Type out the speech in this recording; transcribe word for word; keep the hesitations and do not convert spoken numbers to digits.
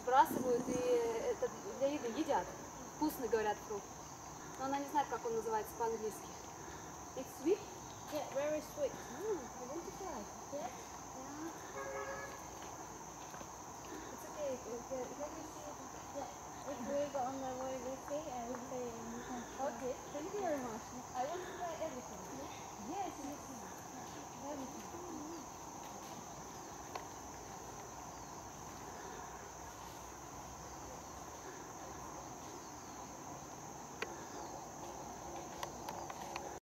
выбрасывают и это для еды едят. Вкусный, говорят, фрукт. Но она не знает, как он называется по-английски. It's sweet? Yeah, very sweet. Mm, I want to try. Yeah? Yeah. It's okay. Let me see. Yeah. If we go on the way, we